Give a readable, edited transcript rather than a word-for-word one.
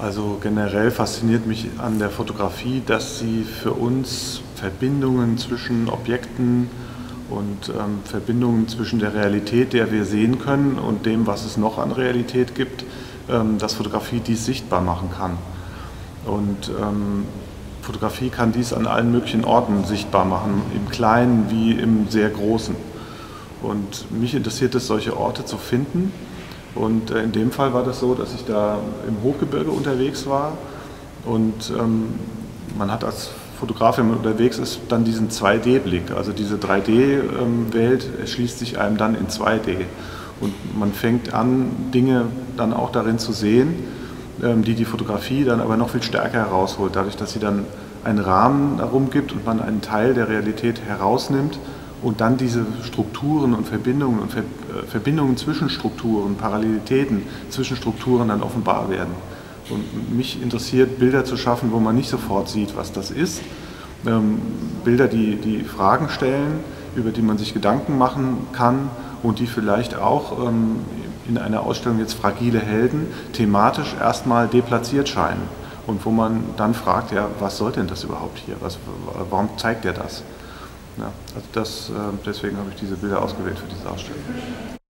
Also generell fasziniert mich an der Fotografie, dass sie für uns Verbindungen zwischen Objekten und Verbindungen zwischen der Realität, der wir sehen können, und dem, was es noch an Realität gibt, dass Fotografie dies sichtbar machen kann. Und Fotografie kann dies an allen möglichen Orten sichtbar machen, im Kleinen wie im sehr Großen. Und mich interessiert es, solche Orte zu finden. Und in dem Fall war das so, dass ich da im Hochgebirge unterwegs war und man hat als Fotograf, wenn man unterwegs ist, dann diesen 2D-Blick. Also diese 3D-Welt erschließt sich einem dann in 2D. Und man fängt an, Dinge dann auch darin zu sehen, die die Fotografie dann aber noch viel stärker herausholt, dadurch, dass sie dann einen Rahmen darum gibt und man einen Teil der Realität herausnimmt und dann diese Strukturen und Verbindungen zwischen Strukturen, Parallelitäten zwischen Strukturen dann offenbar werden. Und mich interessiert, Bilder zu schaffen, wo man nicht sofort sieht, was das ist. Bilder, die Fragen stellen, über die man sich Gedanken machen kann und die vielleicht auch in einer Ausstellung jetzt Fragile Helden thematisch erstmal deplatziert scheinen. Und wo man dann fragt, ja, was soll denn das überhaupt hier? Warum zeigt er das? Ja, also deswegen habe ich diese Bilder ausgewählt für diese Ausstellung.